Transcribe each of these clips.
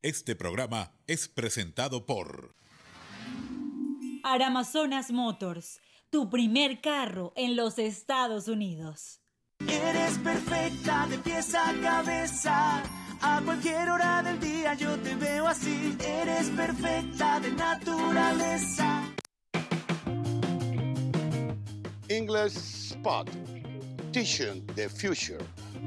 Este programa es presentado por Aramazonas Motors, tu primer carro en los Estados Unidos. Eres perfecta de pies a cabeza, a cualquier hora del día yo te veo así. Eres perfecta de naturaleza. English Spot, Teaching the Future.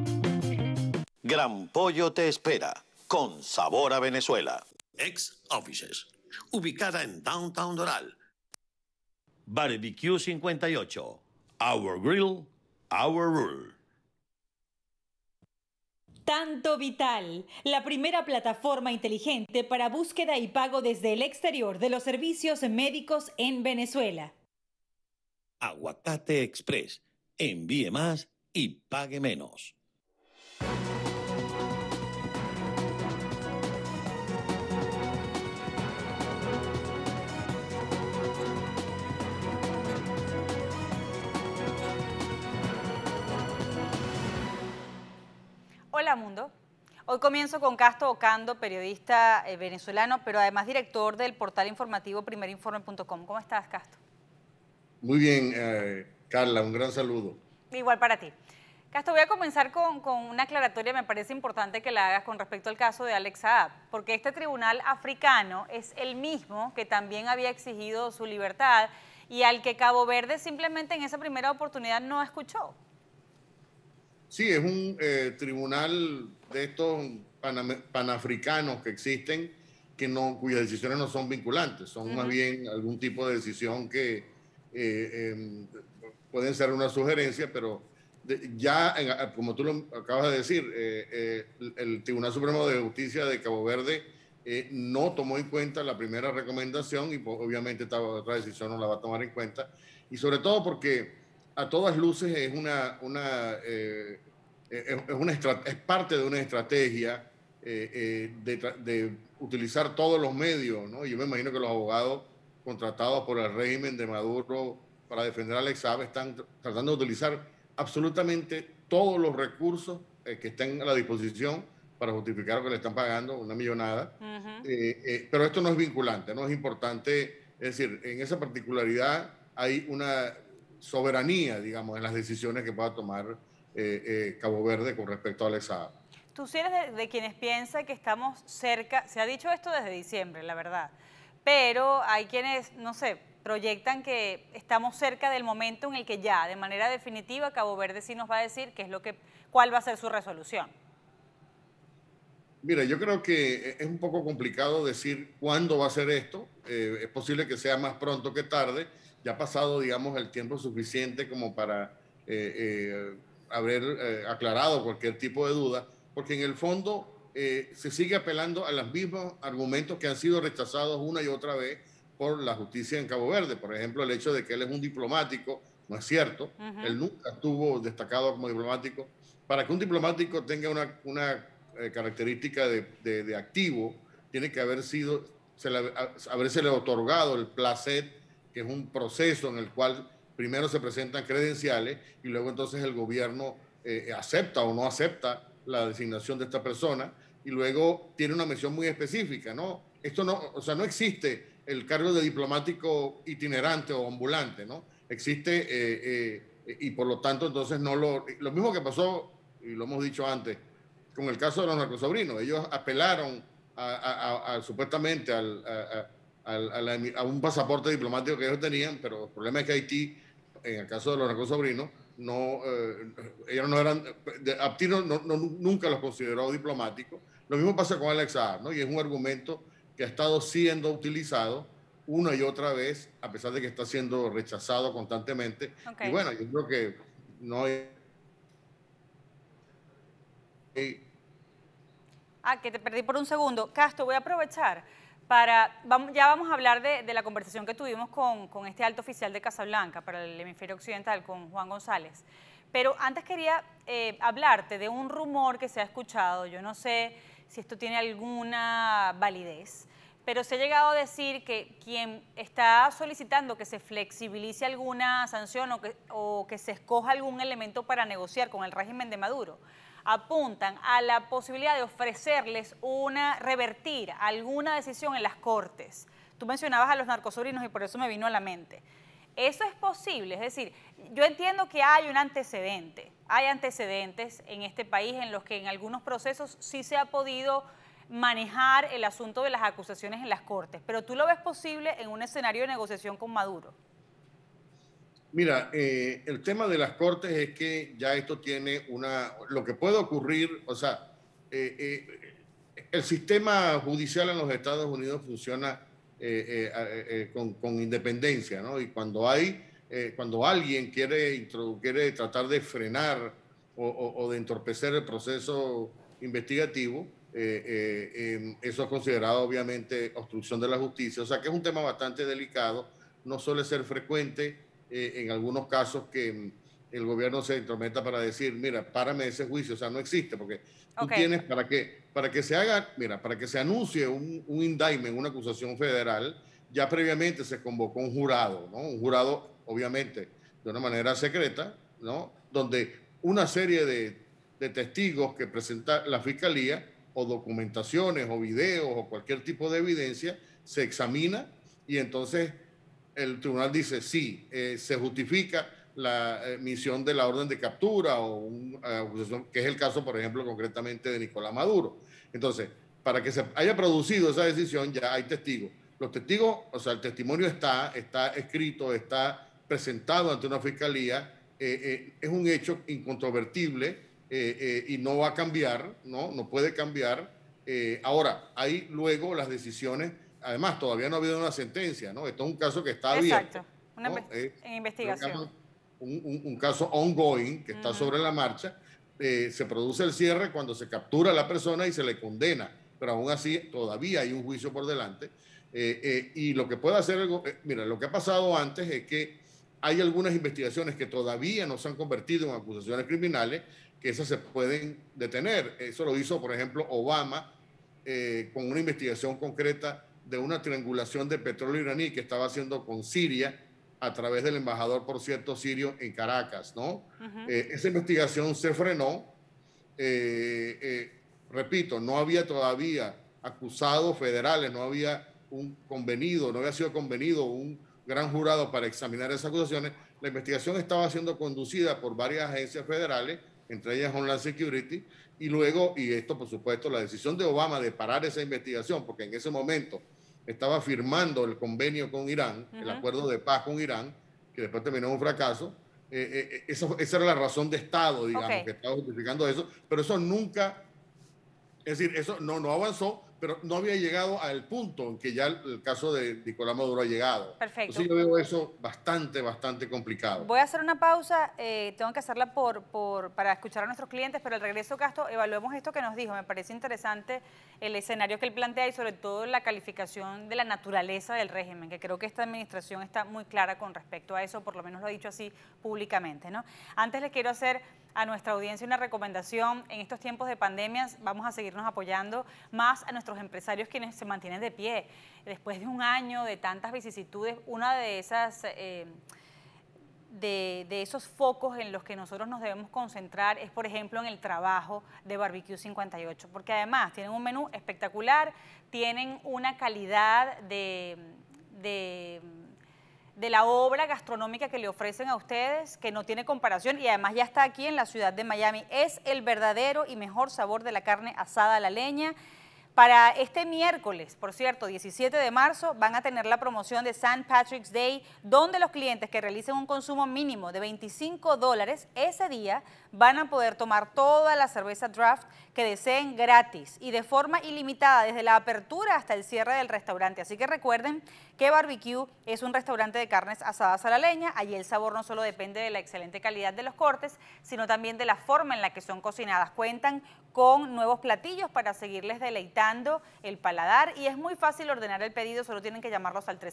Gran Pollo te espera, con sabor a Venezuela. Ex Offices, ubicada en Downtown Doral. Barbecue 58, Our Grill, Our Rule. Tanto Vital, la primera plataforma inteligente para búsqueda y pago desde el exterior de los servicios médicos en Venezuela. Aguacate Express, envíe más y pague menos. Hola mundo, hoy comienzo con Casto Ocando, periodista venezolano, pero además director del portal informativo primerinforme.com. ¿Cómo estás, Casto? Muy bien, Carla, un gran saludo. Igual para ti. Casto, voy a comenzar con una aclaratoria, me parece importante que la hagas con respecto al caso de Alex Saab, porque este tribunal africano es el mismo que también había exigido su libertad y al que Cabo Verde simplemente en esa primera oportunidad no escuchó. Sí, es un tribunal de estos panafricanos que existen, cuyas decisiones no son vinculantes, son más bien algún tipo de decisión que pueden ser una sugerencia, pero como tú lo acabas de decir, el Tribunal Supremo de Justicia de Cabo Verde no tomó en cuenta la primera recomendación y obviamente esta otra decisión no la va a tomar en cuenta, y sobre todo porque a todas luces es parte de una estrategia de utilizar todos los medios, ¿no? Yo me imagino que los abogados contratados por el régimen de Maduro para defender a Alex Saab están tratando de utilizar absolutamente todos los recursos que estén a la disposición para justificar lo que le están pagando, una millonada. Pero esto no es vinculante, no es importante. Es decir, en esa particularidad hay una soberanía, digamos, en las decisiones que pueda tomar Cabo Verde con respecto a Alex Saab. Tú sí eres de quienes piensan que estamos cerca, se ha dicho esto desde diciembre, la verdad, pero hay quienes, no sé, proyectan que estamos cerca del momento en el que ya, de manera definitiva, Cabo Verde sí nos va a decir cuál va a ser su resolución. Mira, yo creo que es un poco complicado decir cuándo va a ser esto. Es posible que sea más pronto que tarde. Ya ha pasado, digamos, el tiempo suficiente como para haber aclarado cualquier tipo de duda, porque en el fondo se sigue apelando a los mismos argumentos que han sido rechazados una y otra vez por la justicia en Cabo Verde. Por ejemplo, el hecho de que él es un diplomático, no es cierto. Él nunca estuvo destacado como diplomático. Para que un diplomático tenga una característica de activo, tiene que habérsele otorgado el placet, que es un proceso en el cual primero se presentan credenciales y luego entonces el gobierno acepta o no acepta la designación de esta persona y luego tiene una misión muy específica, ¿no? Esto no, o sea, no existe el cargo de diplomático itinerante o ambulante, ¿no? Existe y por lo tanto entonces lo mismo que pasó, y lo hemos dicho antes, con el caso de los narcosobrinos. Ellos apelaron supuestamente a un pasaporte diplomático que ellos tenían, pero el problema es que Haití, en el caso de los narcosobrinos, ellos no eran, Haití nunca los consideró diplomáticos. Lo mismo pasa con Alex Saab, ¿no? Y es un argumento que ha estado siendo utilizado una y otra vez, a pesar de que está siendo rechazado constantemente. Y bueno, yo creo que no hay... Que te perdí por un segundo. Casto, voy a aprovechar ya vamos a hablar de la conversación que tuvimos con este alto oficial de Casablanca para el hemisferio occidental, con Juan González. Pero antes quería hablarte de un rumor que se ha escuchado. Yo no sé si esto tiene alguna validez, pero se ha llegado a decir que quien está solicitando que se flexibilice alguna sanción o que se escoja algún elemento para negociar con el régimen de Maduro apuntan a la posibilidad de ofrecerles revertir alguna decisión en las cortes. Tú mencionabas a los narcosobrinos y por eso me vino a la mente. ¿Eso es posible? Es decir, yo entiendo que hay un antecedente, hay antecedentes en este país en los que en algunos procesos sí se ha podido manejar el asunto de las acusaciones en las cortes, pero ¿tú lo ves posible en un escenario de negociación con Maduro? Mira, el tema de las cortes es que ya esto tiene lo que puede ocurrir, o sea, el sistema judicial en los Estados Unidos funciona con independencia, ¿no? Y cuando alguien quiere tratar de frenar o de entorpecer el proceso investigativo, eso es considerado obviamente obstrucción de la justicia. O sea que es un tema bastante delicado, no suele ser frecuente en algunos casos que el gobierno se intrometa para decir, mira, párame ese juicio, o sea, no existe, porque tú tienes para que se haga, mira, para que se anuncie un indictment, una acusación federal, ya previamente se convocó un jurado, ¿no? Un jurado, obviamente, de una manera secreta, ¿no? Donde una serie de testigos que presenta la fiscalía, o documentaciones, o videos, o cualquier tipo de evidencia, se examina y entonces el tribunal dice, sí, se justifica la emisión de la orden de captura o una acusación, que es el caso, por ejemplo, concretamente de Nicolás Maduro. Entonces, para que se haya producido esa decisión, ya hay testigos. Los testigos, o sea, el testimonio está escrito, está presentado ante una fiscalía, es un hecho incontrovertible y no va a cambiar, no puede cambiar. Ahora, hay luego las decisiones. Además, todavía no ha habido una sentencia, ¿no? Esto es un caso que está abierto. Exacto, en investigación. Un caso ongoing que está sobre la marcha. Se produce el cierre cuando se captura a la persona y se le condena, pero aún así todavía hay un juicio por delante. Y lo que puede hacer, mira, lo que ha pasado antes es que hay algunas investigaciones que todavía no se han convertido en acusaciones criminales, que esas se pueden detener. Eso lo hizo, por ejemplo, Obama con una investigación concreta de una triangulación de petróleo iraní que estaba haciendo con Siria a través del embajador, por cierto, sirio en Caracas, ¿no? Esa investigación se frenó. Repito, no había todavía acusados federales, no había no había sido convenido un gran jurado para examinar esas acusaciones. La investigación estaba siendo conducida por varias agencias federales, entre ellas Homeland Security, y luego, y esto por supuesto, la decisión de Obama de parar esa investigación, porque en ese momento estaba firmando el convenio con Irán, el acuerdo de paz con Irán, que después terminó en un fracaso. Esa era la razón de Estado, digamos, que estaba justificando eso, pero eso nunca, es decir, eso no avanzó, pero no había llegado al punto en que ya el caso de Nicolás Maduro ha llegado. Perfecto. Entonces yo veo eso bastante complicado. Voy a hacer una pausa, tengo que hacerla para escuchar a nuestros clientes, pero al regreso, Castro, evaluemos esto que nos dijo. Me parece interesante el escenario que él plantea y sobre todo la calificación de la naturaleza del régimen, que creo que esta administración está muy clara con respecto a eso, por lo menos lo ha dicho así públicamente, ¿no? Antes le quiero hacer a nuestra audiencia una recomendación. En estos tiempos de pandemias vamos a seguirnos apoyando más a nuestros empresarios, quienes se mantienen de pie. Después de un año de tantas vicisitudes, una de esas de esos focos en los que nosotros nos debemos concentrar es, por ejemplo, en el trabajo de Barbecue 58, porque además tienen un menú espectacular, tienen una calidad de la obra gastronómica que le ofrecen a ustedes, que no tiene comparación, y además ya está aquí en la ciudad de Miami. Es el verdadero y mejor sabor de la carne asada a la leña. Para este miércoles, por cierto, 17 de marzo, van a tener la promoción de St. Patrick's Day, donde los clientes que realicen un consumo mínimo de $25 ese día van a poder tomar toda la cerveza draft que deseen gratis y de forma ilimitada desde la apertura hasta el cierre del restaurante. Así que recuerden que Barbecue es un restaurante de carnes asadas a la leña. Allí el sabor no solo depende de la excelente calidad de los cortes, sino también de la forma en la que son cocinadas. Cuentan con nuevos platillos para seguirles deleitando el paladar y es muy fácil ordenar el pedido, solo tienen que llamarlos al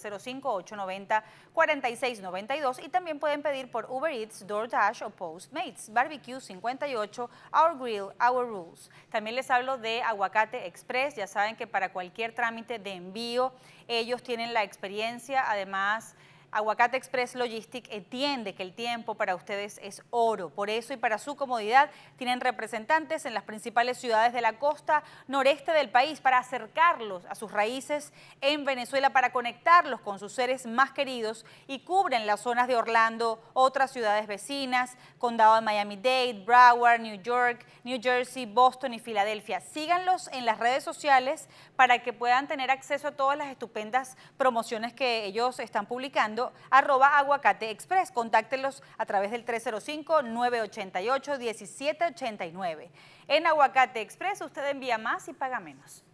305-890-4692 y también pueden pedir por Uber Eats, DoorDash o Postmates. Barbecue 58, Our Grill, Our Rules. También les hablo de Aguacate Express, ya saben que para cualquier trámite de envío ellos tienen la experiencia, además Aguacate Express Logistic entiende que el tiempo para ustedes es oro. Por eso y para su comodidad tienen representantes en las principales ciudades de la costa noreste del país para acercarlos a sus raíces en Venezuela, para conectarlos con sus seres más queridos, y cubren las zonas de Orlando, otras ciudades vecinas, condado de Miami-Dade, Broward, New York, New Jersey, Boston y Filadelfia. Síganlos en las redes sociales para que puedan tener acceso a todas las estupendas promociones que ellos están publicando. @Aguacate Express. Contáctenlos a través del 305-988-1789. En Aguacate Express usted envía más y paga menos.